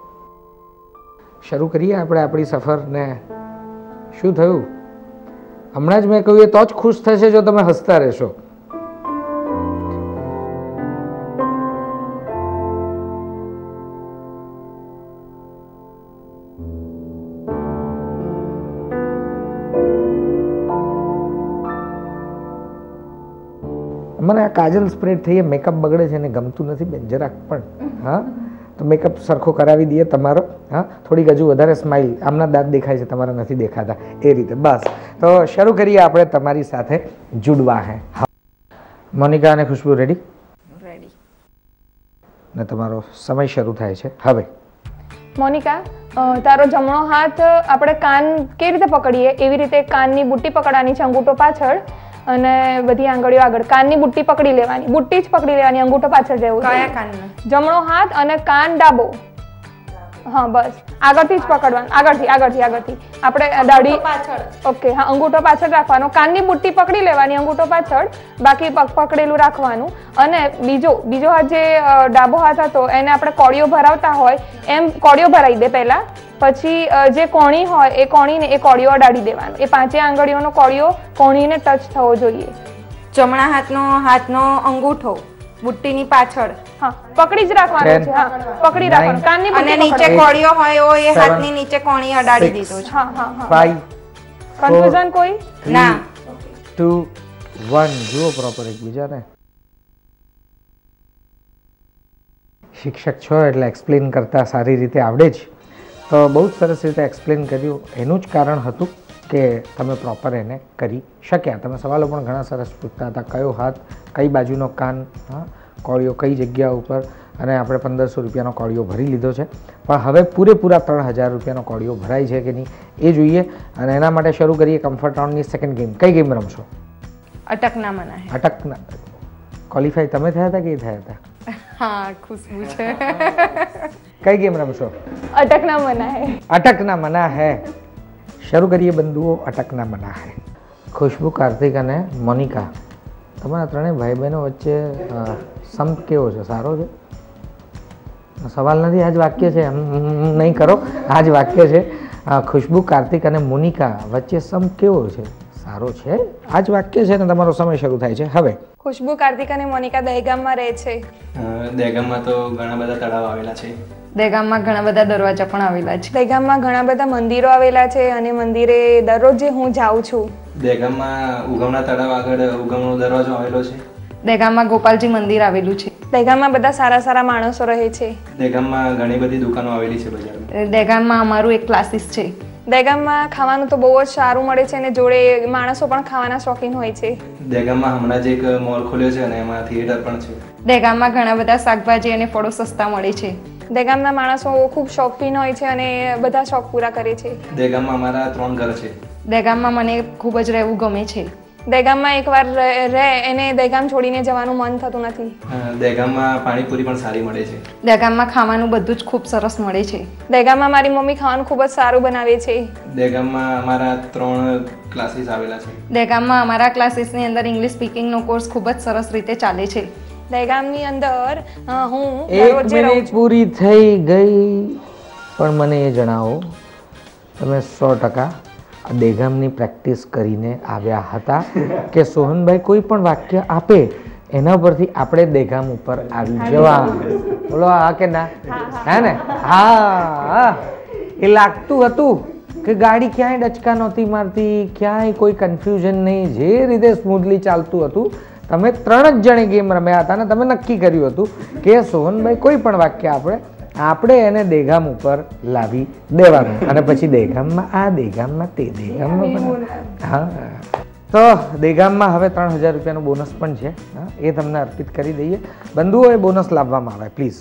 શરૂ કરીએ આપણે આપણી સફરને. શું થયું? હમણાં જ મેં કહ્યું એ તો જ ખુશ થશે જો તમે હસતા રહેશો. મને આ કાજલ સ્પ્રેડ થઈ, મેકઅપ બગડે છે અને ગમતું નથી બેન જરાક પણ. હા, તો મેકઅપ સરખો કરાવી દઈએ તમારો. હા, થોડીક હજુ વધારે સ્માઇલ, આમના દાંત દેખાય છે, તમારા નથી દેખાતા, એ રીતે. બસ, તો શરૂ કરીએ આપણે તમારી સાથે જુડવા હે. મોનિકા અને ખુશ્બુ રેડી? રેડી. ને તમારો સમય શરૂ થાય છે હવે. મોનિકા, તારો જમણો હાથ આપણે કાન કેવી રીતે પકડીએ એવી રીતે કાનની બુટ્ટી પકડવાની છે, અંગૂઠો પાછળ અને બધી આંગળીઓ આગળ. કાનની બુટ્ટી પકડી લેવાની, બુટ્ટી જ પકડી લેવાની, અંગૂઠો પાછળ જવું. કયા કાનનો? જમણો હાથ અને કાન ડાબો. હા, બસ આગળથી જ પકડવાનું, આગળથી આપણે દાઢી પાછળ. ઓકે, હા, અંગૂઠો પાછળ રાખવાનો, કાનની બુટ્ટી પકડી લેવાની, અંગૂઠો પાછળ, બાકી પગ પકડેલું રાખવાનું. અને બીજો હાથ જે ડાબો હાથ હતો એને આપણે કોળીઓ ભરાવતા હોય એમ કોળીઓ ભરાઈ દે પહેલા, પછી જે કોણી હોય એ કોળીઓ અડાડી દેવાનો. એ 5 આંગળીઓનો કોળીઓ કોણીને ટચ થવો જોઈએ. જમણા હાથનો અંગૂઠો બુટ્ટીની પાછળ. હા, પકડી જ રાખવાનો છે. હા, પકડી રાખવાનું. કાનની અને નીચે કોળીઓ હોય એ હાથની નીચે કોણી અડાડી દીધો છે. હા હા હા. 5 કન્ફ્યુઝન કોઈ? ના. 2 1 જુઓ પ્રોપર એકબીજાને. શિક્ષક છો એટલે એક્સપ્લેન કરતા સારી રીતે આવડે જ, તો બહુ જ સરસ રીતે એક્સપ્લેન કર્યું. એનું જ કારણ હતું કે તમે પ્રોપર એને કરી શક્યા. તમે સવાલો પણ ઘણા સરસ પૂછતા હતા, કયો હાથ, કઈ બાજુનો કાન, હા, કોળીઓ કઈ જગ્યા ઉપર, અને આપણે 1500 રૂપિયાનો કોળીઓ ભરી લીધો છે. પણ હવે પૂરેપૂરા 3000 રૂપિયાનો કોળીઓ ભરાય છે કે નહીં એ જોઈએ. અને એના માટે શરૂ કરીએ કમ્ફર્ટ રાઉન્ડની સેકન્ડ ગેમ. કઈ ગેમ રમશો? અટકના મના હે. અટકના. ક્વોલિફાય તમે થયા હતા કે એ થયા હતા? હા ખુશ્બુ છે. કઈ ગેમ રમશો? અટકના મના હે. અટકના મના હે. શરૂ કરીએ બંધુઓ, અટકના મના હે. ખુશ્બુ, કાર્તિક અને મોનિકા, તમારા ત્રણેય ભાઈ બહેનો વચ્ચે સંપ કેવો છે? સારો છે? સવાલ નથી, આજ વાક્ય છે, નહીં કરો, આજ વાક્ય છે. ખુશ્બુ, કાર્તિક અને મોનિકા વચ્ચે સંપ કેવો છે? સારો છે. આજ વાક્ય છે ને તમારો સમય શરૂ થાય છે હવે. ખુશ્બુ, કાર્તિક અને મોનિકા દહેગામમાં રહે છે. દહેગામમાં તો ઘણા બધા તળાવ આવેલા છે. દહેગામમાં ઘણા બધા દરવાજા પણ આવેલા છે. દહેગામમાં ઘણા બધા મંદિરો આવેલા છે અને મંદિરે દરરોજ હું જાઉં છું. દહેગામમાં ઉગમના તળાવ આગળ ઉગમનો દરવાજો આવેલો છે. દહેગામમાં ગોપાલજી મંદિર આવેલું છે. દહેગામમાં બધા સારા સારા માણસો રહે છે. દહેગામમાં ઘણી બધી દુકાનો આવેલી છે બજારમાં. દહેગામમાં અમારું એક ક્લાસીસ છે. દહેગામમાં ખાવાનું તો બહુ જ સારું મળે છે અને જોડે માણસો પણ ખાવાના શોખીન હોય છે. દહેગામમાં હમણાં જ એક મોલ ખોલ્યો છે અને એમાં થિયેટર પણ છે. દહેગામમાં ઘણા બધા શાકભાજી અને ફળો સસ્તા મળે છે. દહેગામના માણસો ખૂબ શોખીન હોય છે અને બધા શોખ પૂરા કરે છે. દહેગામમાં અમારા 3 ઘર છે. દહેગામમાં મને ખૂબ જ રહેવું ગમે છે. દહેગામમાં એકવાર રહે એને દહેગામ છોડીને જવાનું મન થતું નથી. દહેગામમાં પાણીપુરી પણ સારી મળે છે. દહેગામમાં ખાવાનું બધું જ ખૂબ સરસ મળે છે. દહેગામમાં મારી મમ્મી ખાવાનું ખૂબ જ સારું બનાવે છે. દહેગામમાં અમારા 3 ક્લાસીસ આવેલા છે. દહેગામમાં અમારા ક્લાસીસની અંદર ઇંગ્લિશ સ્પીકિંગનો કોર્સ ખૂબ જ સરસ રીતે ચાલે છે. દહેગામની અંદર હું 1 મિનિટ પૂરી થઈ ગઈ, પણ મને એ જણાવો, તમે 100% દહેગામની પ્રેક્ટિસ કરીને આવ્યા હતા કે સોહનભાઈ કોઈ પણ વાક્ય આપે એના પરથી આપણે દહેગામ ઉપર આવી જવા? બોલો હા કે ના? હે ને? હા. એ લાગતું હતું કે ગાડી ક્યાંય ડચકા નહોતી મારતી, ક્યાંય કોઈ કન્ફ્યુઝન નહીં, જે રીતે સ્મૂથલી ચાલતું હતું. તમે 3 જ જણે ગેમ રમ્યા હતા અને તમે નક્કી કર્યું હતું કે સોહનભાઈ કોઈ પણ વાક્ય આપણે એને દહેગામ ઉપર લાવી દેવાનું અને પછી દહેગામમાં આ દહેગામમાં તે દહેગામમાં. હા, તો દહેગામમાં હવે 3000 રૂપિયાનું બોનસ પણ છે, એ તમને અર્પિત કરી દઈએ. બંધુઓ, એ બોનસ લાવવામાં આવે પ્લીઝ.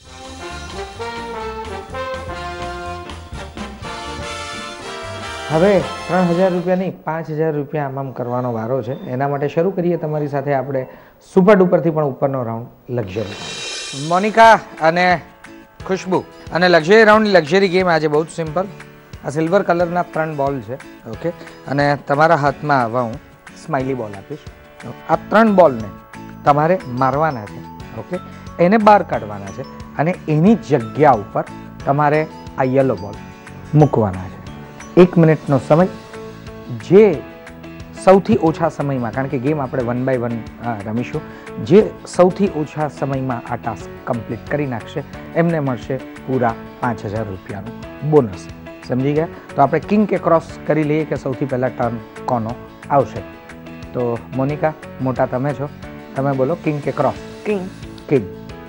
હવે 3000 રૂપિયા નહીં, 5000 રૂપિયા આમ કરવાનો વારો છે. એના માટે શરૂ કરીએ તમારી સાથે આપણે સુપર ડુપરથી પણ ઉપરનો રાઉન્ડ લક્ઝરી. મોનિકા અને ખુશ્બુ અને લક્ઝરી રાઉન્ડની લક્ઝરી ગેમ આજે બહુ જ સિમ્પલ. આ સિલ્વર કલરના 3 બોલ છે, ઓકે, અને તમારા હાથમાં આવા હું સ્માઇલી બોલ આપીશ. આ 3 બોલને તમારે મારવાના છે, ઓકે, એને બહાર કાઢવાના છે અને એની જગ્યા ઉપર તમારે આ યલો બોલ મૂકવાના છે. 1 મિનિટનો સમય. જે સૌથી ઓછા સમયમાં, કારણ કે ગેમ આપણે 1 by 1 રમીશું, જે સૌથી ઓછા સમયમાં આ ટાસ્ક કમ્પ્લીટ કરી નાખશે એમને મળશે પૂરા 5000 રૂપિયાનું બોનસ. સમજી ગયા? તો આપણે કિંગ કે ક્રોસ કરી લઈએ કે સૌથી પહેલાં ટર્ન કોનો આવશે. તો મોનિકા, મોટા તમે છો, તમે બોલો કિંગ કે ક્રોસ? કિંગ. કિંગ.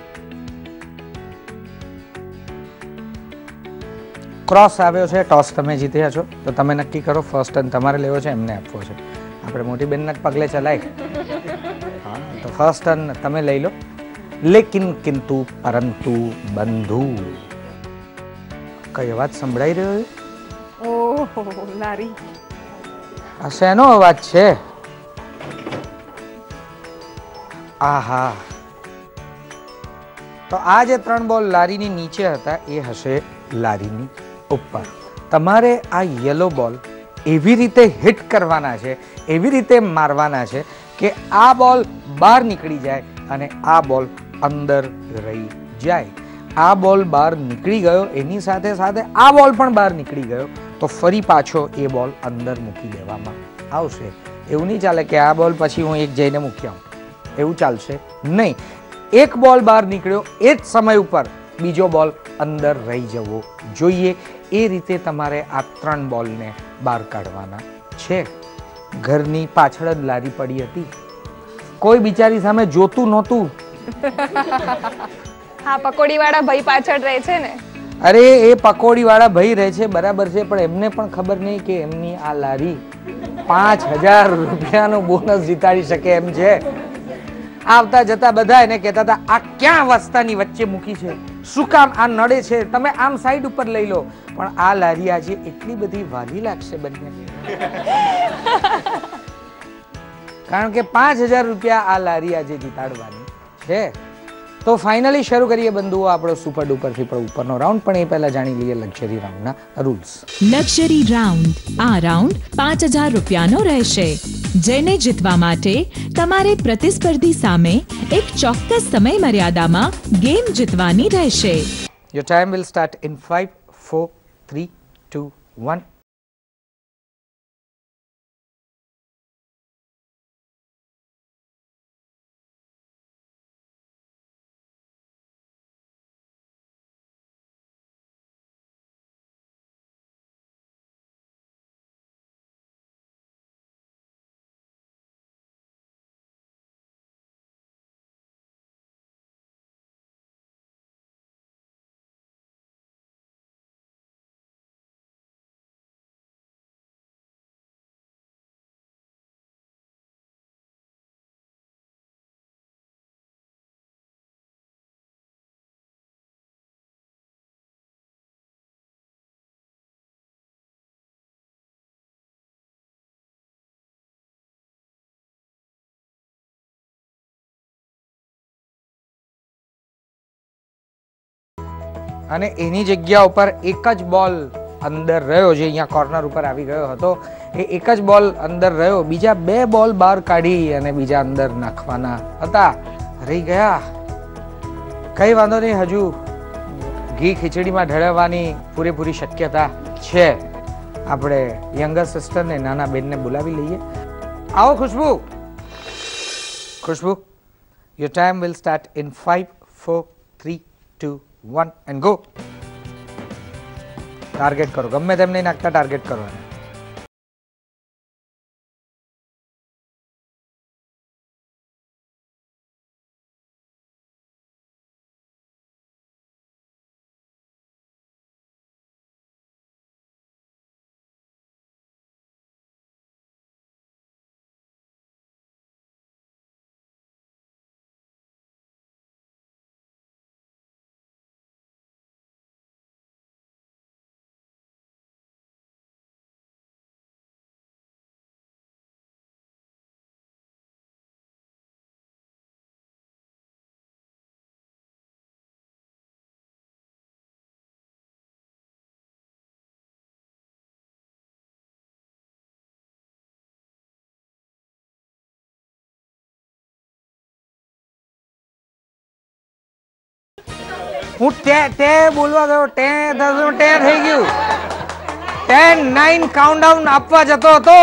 ક્રોસ આવ્યો છે, ટોસ તમે જીત્યા છો, તો તમે નક્કી કરો ફર્સ્ટ ટર્ન તમારે લેવો છે, એમને આપવો છે. આપણે મોટી બેનના જ પગલે ચલાય. હા, તો ફર્સ્ટ ટર્ન તમે લઈ લો. લેકિન, કિંતુ, પરંતુ, બંધુ. કઈ અવાજ સંભળાઈ રહ્યો છે? ઓહો, લારી. આ શેનો અવાજ છે? આહા. તો આ જે 3 બોલ લારીની નીચે હતા એ હશે લારીની ઉપર. તમારે આ યલો બોલ એવી રીતે હિટ કરવાના છે, એવી રીતે મારવાના છે કે આ બોલ બહાર નીકળી જાય અને આ બોલ અંદર રહી જાય. આ બોલ બહાર નીકળી ગયો, એની સાથે સાથે આ બોલ પણ બહાર નીકળી ગયો, તો ફરી પાછો એ બોલ અંદર મૂકી દેવામાં આવશે. એવું નહીં ચાલે કે આ બોલ પછી હું એક જઈને મૂકી આવું, એવું ચાલશે નહીં. એક બોલ બહાર નીકળ્યો એ જ સમય ઉપર બીજો બોલ અંદર રહી જવો જોઈએ. એ રીતે તમારે આ 3 બોલને બહાર કાઢવાના છે. ઘરની પાછળ જ લારી પડી હતી, કોઈ બિચારી સામે જોતું નહોતું. હા, પકોડીવાળા ભાઈ પાછળ રહે છે ને. અરે એ પકોડીવાળા ભાઈ રહે છે, બરાબર છે, પણ એમને પણ ખબર નહીં કે એમની આ લારી 5000 રૂપિયાનું બોનસ જીતાડી શકે એમ છે. આવતા જતા બધા એને કહેતા હતા આ ક્યાં વસ્તાની વચ્ચે મૂકી છે, શું કામ આ નડે છે, તમે આમ સાઈડ ઉપર લઈ લો. પણ આ લારી આજે એટલી બધી વાલી લાગશે બંને, કારણ કે 5000 રૂપિયા આ લારી આજે જીતાડવાની છે. તો ફાઇનલી શરૂ કરીએ બંધુઓ આપણો સુપર ડુપરથી પણ ઉપરનો રાઉન્ડ, પણ એ પહેલા જાણી લઈએ લક્ઝરી રાઉન્ડના રૂલ્સ. Luxury round. આ રાઉન્ડ 5000 રૂપિયાનો રહેશે, જેને જીતવા માટે તમારે પ્રતિસ્પર્ધી સામે એક ચોક્કસ સમય મર્યાદામાં ગેમ જીતવાની રહેશે. Your time will start in 5, 4, 3, 2, 1. અને એની જગ્યા ઉપર એક જ બોલ અંદર રહ્યો, જે અહીંયા કોર્નર ઉપર આવી ગયો હતો, એ એક જ બોલ અંદર રહ્યો. બીજા 2 બોલ બહાર કાઢી અને બીજા અંદર નાખવાના હતા, રહી ગયા. કઈ વાંધો નહીં, હજુ ઘી ખીચડીમાં ઢળવાની પૂરેપૂરી શક્યતા છે. આપણે યંગર સિસ્ટરને, નાના બેનને બોલાવી લઈએ. આવો Khushbu. Khushbu, your time will start in 5, 4, 3, 2, 1 and go. Target કરો, ગમે તેમ નહીં નાખતા, ટાર્ગેટ કરો. હું તે બોલવા ગયો, તે થઈ ગયું. 10, 9 કાઉન્ટડાઉન આપવા જતો હતો,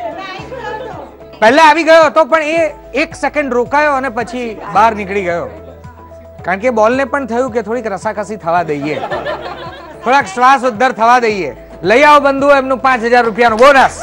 પહેલા આવી ગયો હતો, પણ એ 1 સેકન્ડ રોકાયો અને પછી બહાર નીકળી ગયો. કારણ કે બોલને પણ થયું કે થોડીક રસાકસી થવા દઈએ, થોડાક શ્વાસ ઉદ્ધાર થવા દઈએ. લઈ આવો બંધુઓ એમનું 5000 રૂપિયાનું બોનસ.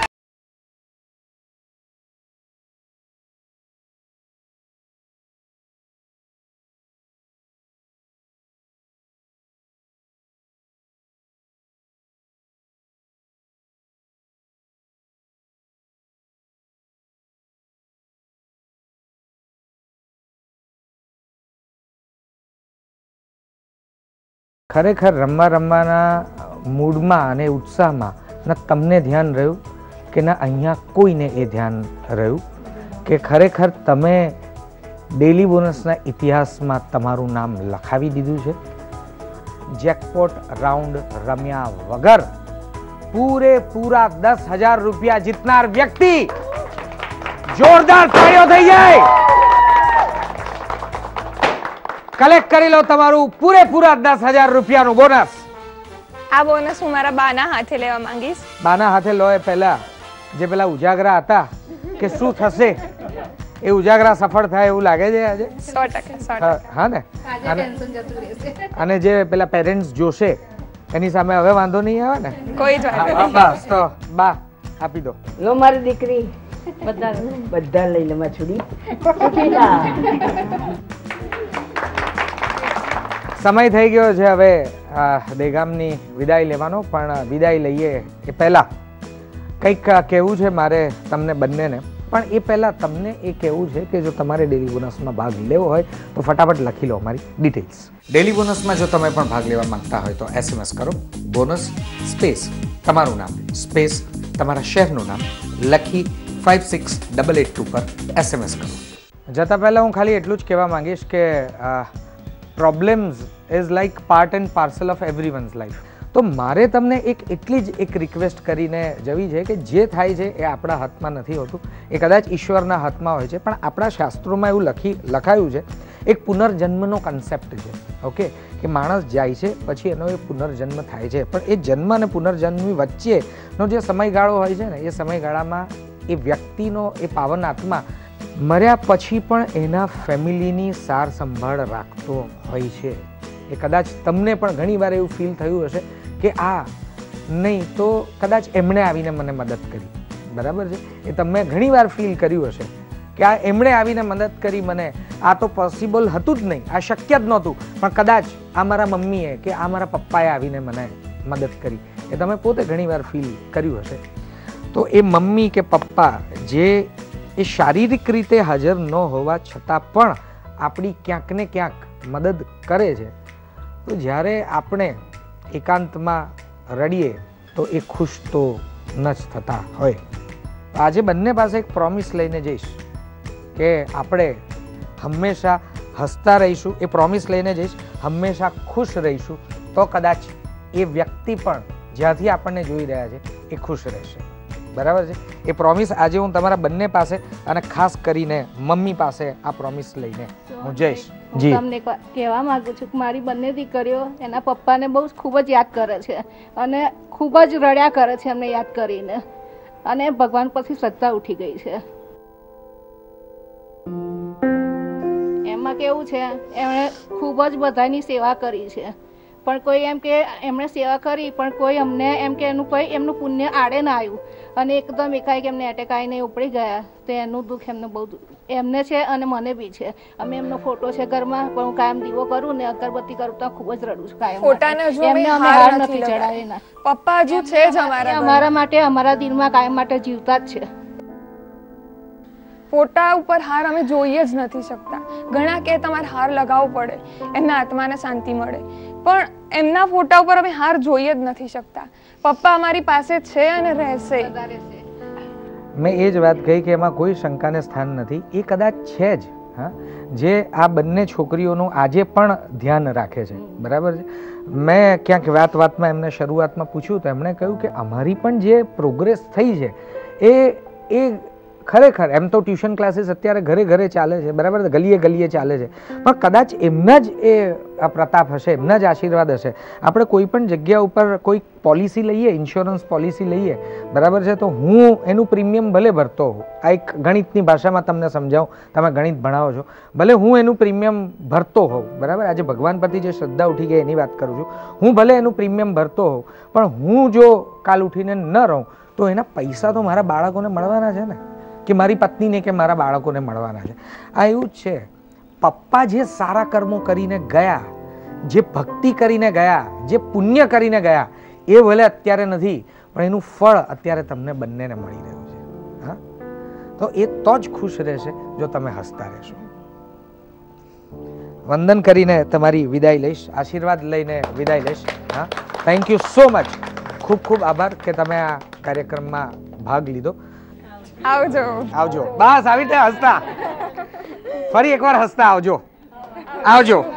ખરેખર રમવાના મૂડમાં અને ઉત્સાહમાં ના તમને ધ્યાન રહ્યું કે ના અહીંયા કોઈને એ ધ્યાન રહ્યું કે ખરેખર તમે ડેલી બોનસના ઇતિહાસમાં તમારું નામ લખાવી દીધું છે. જેકપોટ રાઉન્ડ રમ્યા વગર પૂરેપૂરા 10,000 રૂપિયા જીતનાર વ્યક્તિ, જોરદાર તાળીઓ થઈ જાય. કલેક્ટ કરી લો તમારું પૂરેપૂરા 10,000 રૂપિયાનું બોનસ. આ બોનસ હું મારા બાના હાથે લેવા માંગીશ. બાના હાથે લો એ પહેલા જે પેલા ઉજાગરા હતા કે શું થશે, એ ઉજાગરા સફળ થાય એવું લાગે છે આજે? 100%. હા ને? અને જે પેલા પેરેન્ટ્સ જોશે એની સામે હવે વાંધો નહીં આવે ને? કોઈ જ વાંધો નહીં. બસ તો બા આપી દો. લો મારી દીકરી, બધા લઈ લે માછુડી. સમય થઈ ગયો છે હવે દેગામની વિદાય લેવાનો, પણ વિદાય લઈએ એ પહેલા કંઈક કહેવું છે મારે તમને બંનેને. પણ એ પહેલા તમને એ કહેવું છે કે જો તમારે ડેલી બોનસમાં ભાગ લેવો હોય તો ફટાફટ લખી લો અમારી ડિટેલ્સ. ડેલી બોનસમાં જો તમે પણ ભાગ લેવા માંગતા હોય તો SMS કરો બોનસ સ્પેસ તમારું નામ સ્પેસ તમારા શહેરનું નામ લખી 56882 પર SMS કરો. જતાં પહેલાં હું ખાલી એટલું જ કહેવા માંગીશ કે problems is like part and parcel of everyone's life. તો મારે તમને એટલી જ એક રિક્વેસ્ટ કરીને જવી છે કે જે થાય છે એ આપણા હાથમાં નથી હોતું, એ કદાચ ઈશ્વરના હાથમાં હોય છે. પણ આપણા શાસ્ત્રોમાં એવું લખાયું છે, એક પુનર્જન્મનો કન્સેપ્ટ છે. ઓકે, કે માણસ જાય છે પછી એનો એ પુનર્જન્મ થાય છે. પણ એ જન્મ અને પુનર્જન્મની વચ્ચેનો જે સમયગાળો હોય છે ને, એ સમયગાળામાં એ વ્યક્તિનો એ પાવન આત્મા મર્યા પછી પણ એના ફેમિલીની સાર સંભાળ રાખતો હોય છે. એ કદાચ તમને પણ ઘણીવાર એવું ફીલ થયું હશે કે આ નહીં તો કદાચ એમણે આવીને મને મદદ કરી. બરાબર છે? એ તમે ઘણીવાર ફીલ કર્યું હશે કે આ એમણે આવીને મદદ કરી મને, આ તો પોસિબલ હતું જ નહીં, આ શક્ય જ નહોતું, પણ કદાચ આ મારા મમ્મીએ કે આ મારા પપ્પાએ આવીને મને મદદ કરી. એ તમે પોતે ઘણીવાર ફીલ કર્યું હશે. તો એ મમ્મી કે પપ્પા જે એ શારીરિક રીતે હાજર ન હોવા છતાં પણ આપણી ક્યાંક ને ક્યાંક મદદ કરે છે, તો જ્યારે આપણે એકાંતમાં રડીએ તો એ ખુશ તો ન જ થતા હોય. આજે બંને પાસે એક પ્રોમિસ લઈને જઈશ કે આપણે હંમેશા હસતા રહીશું. એ પ્રોમિસ લઈને જઈશ, હંમેશા ખુશ રહીશું, તો કદાચ એ વ્યક્તિ પણ જ્યાંથી આપણને જોઈ રહ્યા છે એ ખુશ રહેશે. બરાબર છે? એ પ્રોમિસ આજે હું તમારા બંને પાસે અને ખાસ કરીને મમ્મી પાસે આ પ્રોમિસ લઈને હું જઈશ. હું તમને કહેવા માંગુ છું કે મારી બંને દીકરીઓ એના પપ્પાને બહુ ખૂબ જ યાદ કરે છે અને ખૂબ જ રડ્યા કરે છે એમને યાદ કરીને, અને ભગવાન પછી શ્રદ્ધા ઉઠી ગઈ છે. એમાં કેવું છે, એમણે ખૂબ જ બધાની સેવા કરી છે, પણ કોઈ એમ કે એમણે સેવા કરી પણ કોઈ અમને એમ કે એનું કોઈ એમનું પુણ્ય આડે ના આવ્યું અને એકદમ એકાએક એમને એટેક આવીને ઉપડી ગયા, તો એનું દુઃખ એમને બહુ એમને છે અને મને બી છે. અમે એમનો ફોટો છે ઘરમાં, પણ હું કાયમ દીવો કરું ને અગરબત્તી કરું તો ખૂબ જ રડું છું કાયમ. એમને અમે હાર નથી ચડાવેલા. પપ્પા હજુ છે જ અમારા માટે, અમારા દિલમાં કાયમ માટે જીવતા જ છે. ફોટા ઉપર હાર અમે જોઈ જ નથી શકતા. ઘણા કે તમારે હાર લગાવવો પડે, એમના આત્માને શાંતિ મળે, પણ એમના ફોટા ઉપર અમે હાર જોઈ જ નથી શકતા. પપ્પા અમારી પાસે છે અને રહેશે. મેં એ જ વાત કહી કે એમાં કોઈ શંકાને સ્થાન નથી. એ કદાચ છે જ, હા, જે આ બંને છોકરીઓનું આજે પણ ધ્યાન રાખે છે. બરાબર છે? મેં ક્યાંક વાતમાં એમને શરૂઆતમાં પૂછ્યું તો એમણે કહ્યું કે અમારી પણ જે પ્રોગ્રેસ થઈ છે એ ખરેખર એમ તો ટ્યુશન ક્લાસીસ અત્યારે ઘરે ઘરે ચાલે છે, બરાબર, ગલીએ ગલીએ ચાલે છે, પણ કદાચ એમના જ એ પ્રતાપ હશે, એમના જ આશીર્વાદ હશે. આપણે કોઈ પણ જગ્યા ઉપર કોઈ પોલિસી લઈએ, ઇન્સ્યોરન્સ પોલિસી લઈએ, બરાબર છે, તો હું એનું પ્રીમિયમ ભલે ભરતો હોઉં, આ એક ગણિતની ભાષામાં તમને સમજાવું, તમે ગણિત ભણાવો છો, ભલે હું એનું પ્રીમિયમ ભરતો હોઉં, બરાબર, આજે ભગવાન પરથી જે શ્રદ્ધા ઉઠી ગઈ એની વાત કરું છું, હું ભલે એનું પ્રીમિયમ ભરતો હોઉં, પણ હું જો કાલ ઉઠીને ન રહું તો એના પૈસા તો મારા બાળકોને મળવાના છે ને, કે મારી પત્નીને કે મારા બાળકોને મળવાના છે. આ એવું જ છે. પપ્પા જે સારા કર્મો કરીને ગયા, જે ભક્તિ કરીને ગયા, જે પુણ્ય કરીને ગયા, એ ભલે અત્યારે નથી, પણ એનું ફળ અત્યારે તમને બંનેને મળી રહ્યું છે. હા, તો એ તો જ ખુશ રહેશે જો તમે હસતા રહેશો. વંદન કરીને તમારી વિદાય લઈશ, આશીર્વાદ લઈને વિદાય લઈશ. હા, થેન્ક યુ સો મચ. ખૂબ ખૂબ આભાર કે તમે આ કાર્યક્રમમાં ભાગ લીધો. આવજો. આવજો. બસ આવી રીતે હસતા, ફરી એકવાર હસતા આવજો. આવજો.